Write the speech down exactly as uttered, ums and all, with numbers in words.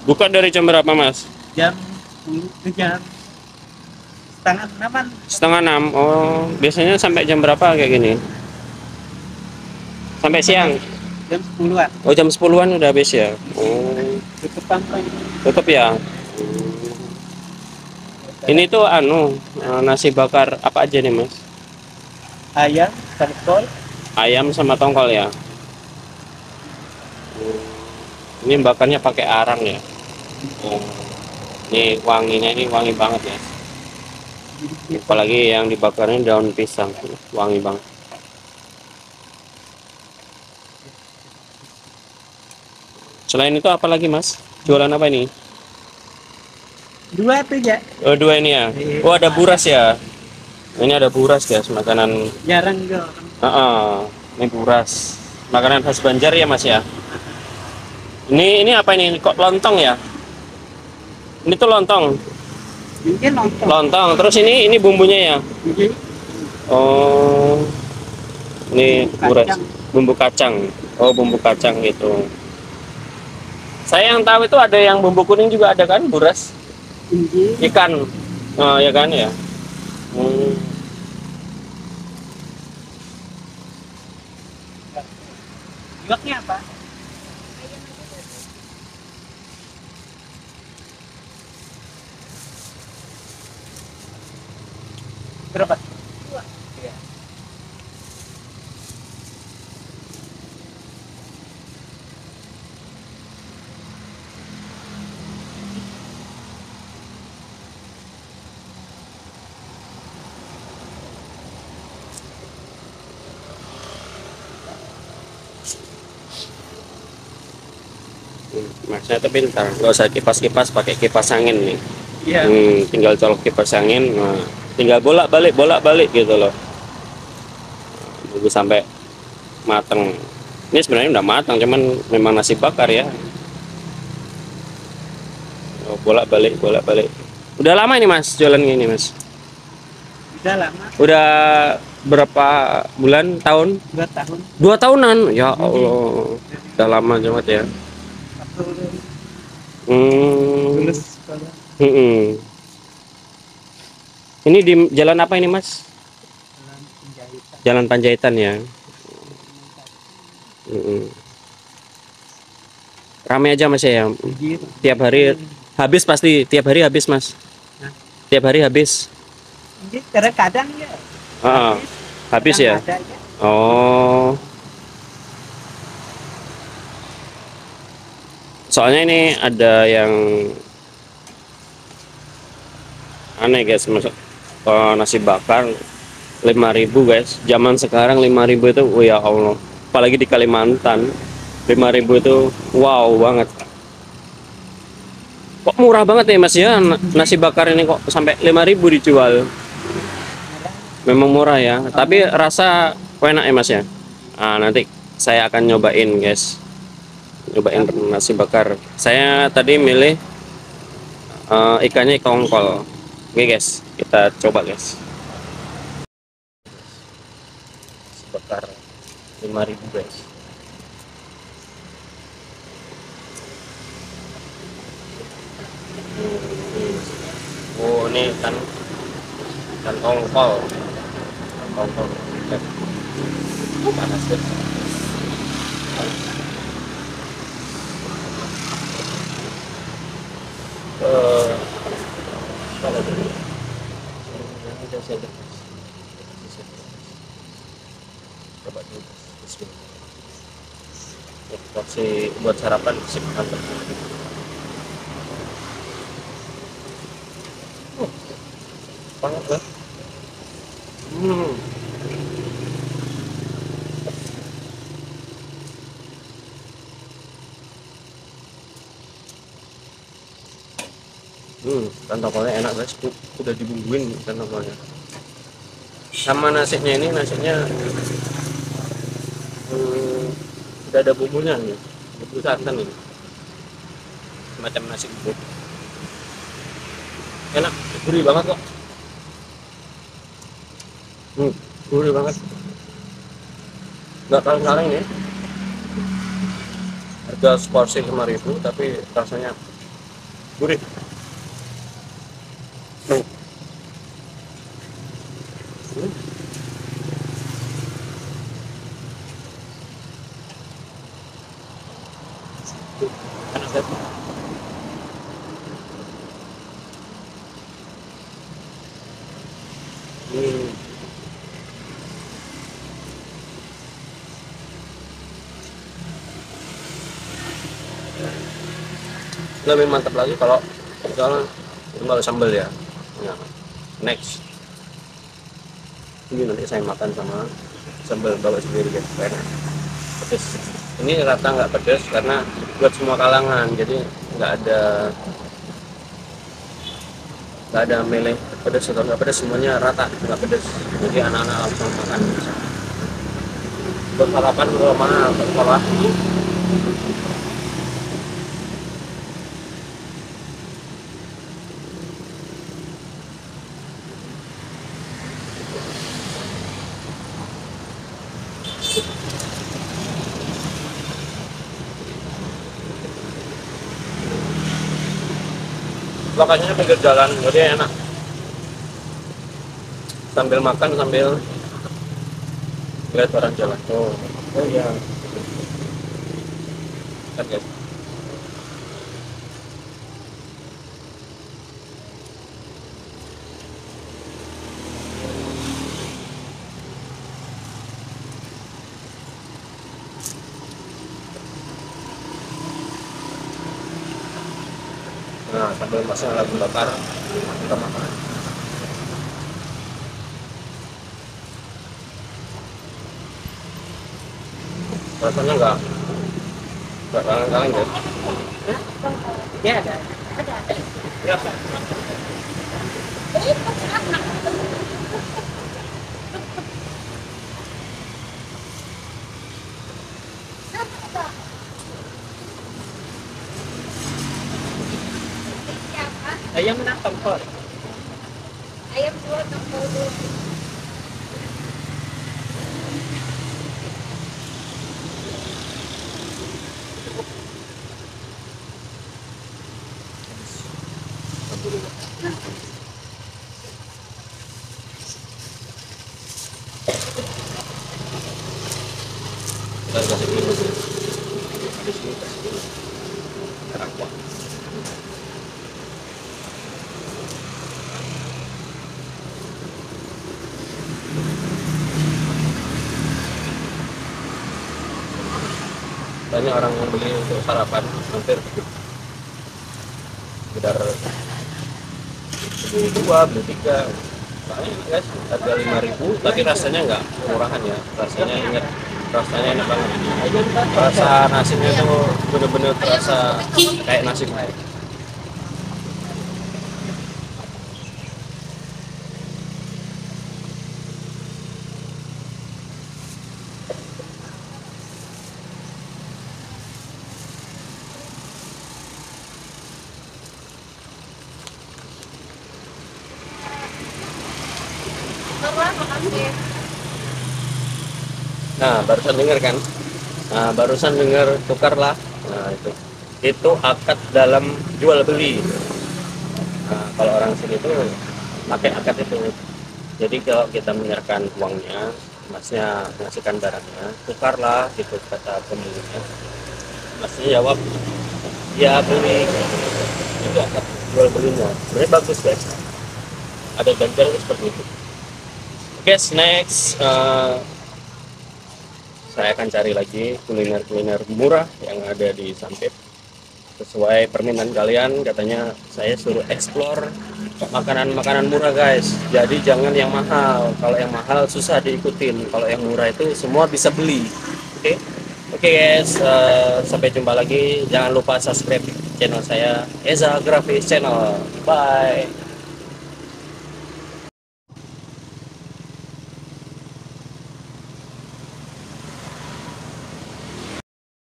Buka dari jam berapa, Mas? Jam sepuluh ke jam setengah enaman. Setengah enam. Oh, biasanya sampai jam berapa kayak gini? Sampai siang? Jam sepuluhan. Oh, jam sepuluhan udah habis ya? Oh, Tutup sampai tutup ya? Ini tuh anu, eh, nasi bakar apa aja nih, Mas? ayam, tongkol. Ayam sama tongkol ya? Ini bakarnya pakai arang ya? Oh, ini wanginya ini wangi banget ya. Apalagi yang dibakarnya daun pisang, wangi banget. Selain itu apa lagi, Mas? Jualan apa ini? Dua tuh ya. Oh, dua ini ya. Oh, ada buras ya. Ini ada buras guys, makanan. Jarang juga. Uh Ini buras. Makanan khas Banjar ya, Mas ya. Ini ini apa ini? Kok lontong ya? Ini tuh lontong. Mungkin nonton. Lontong. Terus ini ini bumbunya ya. Oh. Ini buras. Bumbu kacang. Oh, bumbu kacang gitu. Saya yang tahu itu ada yang bumbu kuning juga ada kan, buras. Ikan. Oh, ya kan ya. Hmm. Jualnya apa? Berapa? Dua. Iya. Masnya tuh pintar, nggak usah kipas-kipas, pakai kipas angin nih. Iya. Hmm, tinggal colok kipas angin, nah, tinggal bolak-balik bolak-balik gitu loh. Tunggu sampai mateng. Ini sebenarnya udah matang, cuman memang nasi bakar ya. Oh, bolak-balik bolak-balik. Udah lama ini, Mas, jualan gini, Mas? Udah lama. Udah berapa bulan, tahun? Dua tahun. Dua tahunan, ya Allah. Udah lama banget ya. Hmm. Lulus sekolah. Hmm. Ini di jalan apa ini, Mas? Jalan Penjahitan. Jalan Panjaitan ya. Hmm. Rame aja, Mas ya. Tiap hari habis pasti, tiap hari habis, Mas. Hah? Tiap hari habis. Kadang-kadang ya. Ah, habis ya. Ada ya. Oh. Soalnya ini ada yang aneh guys, masuk oh, nasi bakar lima ribu guys. Zaman sekarang lima ribu itu, oh ya Allah. Apalagi di Kalimantan, lima ribu itu wow banget. Kok murah banget ya, Mas ya? Nasi bakar ini kok sampai lima ribu dijual. Memang murah ya, tapi rasa enak ya, Mas ya. Nah, nanti saya akan nyobain guys. Nyobain nasi bakar. Saya tadi milih uh, ikannya tongkol. Oke guys, kita coba guys. Nasi bakar lima ribu guys. Oh, ini kan ikan tongkol. Tongkol. Panas deh. Uh, kalau dulu ini udah saya coba dulu porsi buat sarapan sip mantap. Oh, banget lah. Hmm. Hmm, ikan tongkolnya enak guys, udah dibumbuin ikan tongkolnya. Sama nasinya ini, nasinya hmm, udah ada bumbunya nih, bumbu santan ini, semacam nasi bubuk. Enak, gurih banget kok. Hmm, gurih banget. Nggak kaleng-kaleng ya. Harga seporsi lima ribu, tapi rasanya Gurih. Hmm. Hmm. Enak ya. Hmm. Lebih mantap lagi kalau misalnya sambal sambal ya. Nah, next ini nanti saya makan sama sambal bawa sendiri guys, enak pedes. Ini rata nggak pedes karena buat semua kalangan, jadi nggak ada nggak ada milih pedes atau nggak pedes, semuanya rata nggak pedes, jadi anak-anak langsung makan bisa. Buat sarapan kalau mana ke sekolah. Lokasinya pinggir jalan, jadi enak sambil makan sambil lihat orang jalan. Oh, oh iya. Kan guys. Nah, sambil masang lagu bakar kita makan. Rasanya nggak nggak kaleng-kaleng guys. Ya ada. Ya. Ayam nak tempur. Ayam dua tempur dulu. Kita kasih minum. Di sini kasih minum. Enak banget. Banyak orang yang beli untuk sarapan, hampir sekitar beli dua, beli tiga. Soalnya enak guys, harga lima ribu, tapi rasanya nggak murahan ya. Rasanya ingat, rasanya enak banget. Rasa nasinya tuh bener-bener terasa kayak nasi kayak. Bapak makasih. Nah, barusan dengar kan? Nah, barusan dengar tukarlah. Nah, itu. Itu akad dalam jual beli. Nah, kalau orang sini tuh pakai akad itu. Jadi kalau kita menyerahkan uangnya, masnya ngasihkan barangnya, tukarlah gitu kata pemiliknya. Masnya jawab, ya beli. Itu akad jual belinya. Sebenarnya bagus guys. Ada ganjar seperti itu. Guys, next uh, saya akan cari lagi kuliner-kuliner murah yang ada di Sampit sesuai permintaan kalian. Katanya saya suruh explore makanan-makanan murah guys, jadi jangan yang mahal. Kalau yang mahal susah diikutin, kalau yang murah itu semua bisa beli. Oke, okay? Oke okay guys, uh, sampai jumpa lagi. Jangan lupa subscribe channel saya, Eza Grafis Channel. Bye.